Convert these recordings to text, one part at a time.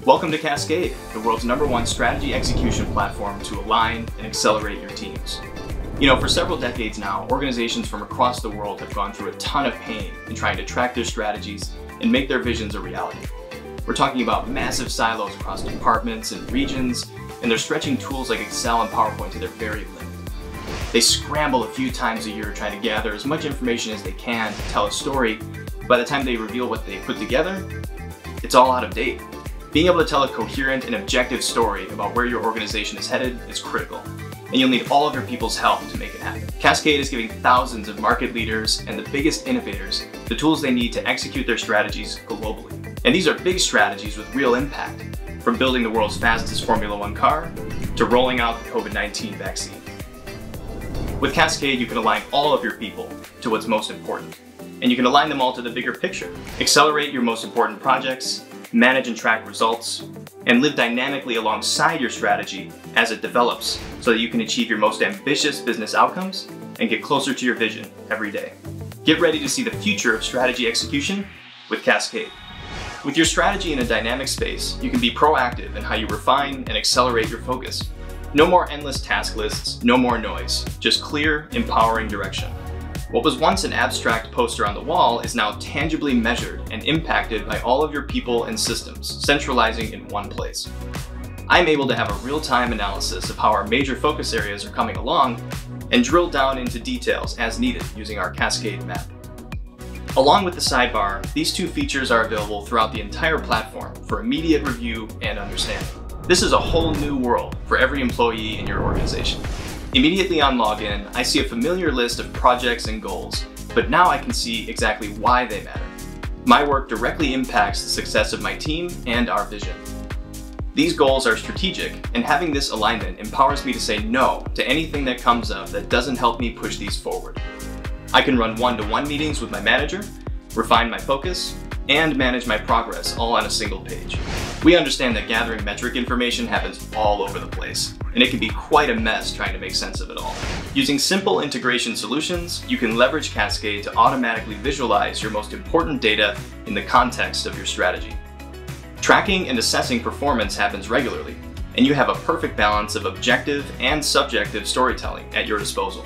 Welcome to Cascade, the world's #1 strategy execution platform to align and accelerate your teams. For several decades now, organizations from across the world have gone through a ton of pain in trying to track their strategies and make their visions a reality. We're talking about massive silos across departments and regions, and they're stretching tools like Excel and PowerPoint to their very limit. They scramble a few times a year trying to gather as much information as they can to tell a story. By the time they reveal what they put together, it's all out of date. Being able to tell a coherent and objective story about where your organization is headed is critical, and you'll need all of your people's help to make it happen. Cascade is giving thousands of market leaders and the biggest innovators the tools they need to execute their strategies globally. And these are big strategies with real impact, from building the world's fastest Formula One car to rolling out the COVID-19 vaccine. With Cascade, you can align all of your people to what's most important, and you can align them all to the bigger picture. Accelerate your most important projects, manage and track results, and live dynamically alongside your strategy as it develops so that you can achieve your most ambitious business outcomes and get closer to your vision every day. Get ready to see the future of strategy execution with Cascade. With your strategy in a dynamic space, you can be proactive in how you refine and accelerate your focus. No more endless task lists, no more noise, just clear, empowering direction. What was once an abstract poster on the wall is now tangibly measured and impacted by all of your people and systems, centralizing in one place. I'm able to have a real-time analysis of how our major focus areas are coming along and drill down into details as needed using our Cascade map. Along with the sidebar, these two features are available throughout the entire platform for immediate review and understanding. This is a whole new world for every employee in your organization. Immediately on login, I see a familiar list of projects and goals, but now I can see exactly why they matter. My work directly impacts the success of my team and our vision. These goals are strategic, and having this alignment empowers me to say no to anything that comes up that doesn't help me push these forward. I can run one-to-one meetings with my manager, refine my focus, and manage my progress all on a single page. We understand that gathering metric information happens all over the place, and it can be quite a mess trying to make sense of it all. Using simple integration solutions, you can leverage Cascade to automatically visualize your most important data in the context of your strategy. Tracking and assessing performance happens regularly, and you have a perfect balance of objective and subjective storytelling at your disposal.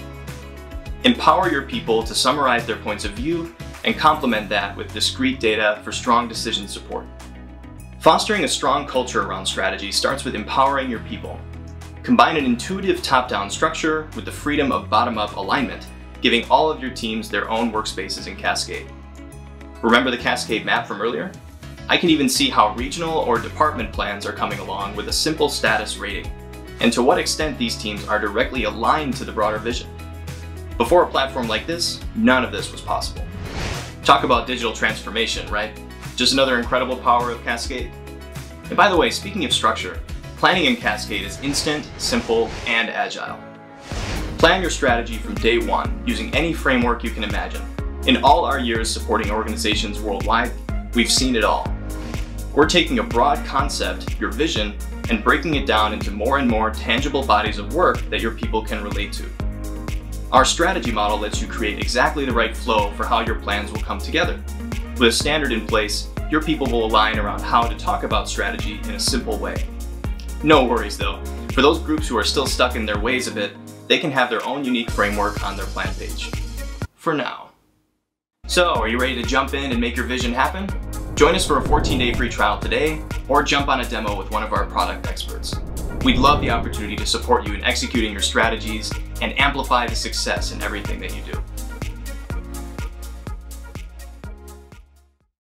Empower your people to summarize their points of view and complement that with discrete data for strong decision support. Fostering a strong culture around strategy starts with empowering your people. Combine an intuitive top-down structure with the freedom of bottom-up alignment, giving all of your teams their own workspaces in Cascade. Remember the Cascade map from earlier? I can even see how regional or department plans are coming along with a simple status rating, and to what extent these teams are directly aligned to the broader vision. Before a platform like this, none of this was possible. Talk about digital transformation, right? Just another incredible power of Cascade. And by the way, speaking of structure, planning in Cascade is instant, simple, and agile. Plan your strategy from day one using any framework you can imagine. In all our years supporting organizations worldwide, we've seen it all. We're taking a broad concept, your vision, and breaking it down into more and more tangible bodies of work that your people can relate to. Our strategy model lets you create exactly the right flow for how your plans will come together. With a standard in place, your people will align around how to talk about strategy in a simple way. No worries though, for those groups who are still stuck in their ways a bit, they can have their own unique framework on their plan page. For now. So, are you ready to jump in and make your vision happen? Join us for a 14-day free trial today, or jump on a demo with one of our product experts. We'd love the opportunity to support you in executing your strategies and amplify the success in everything that you do.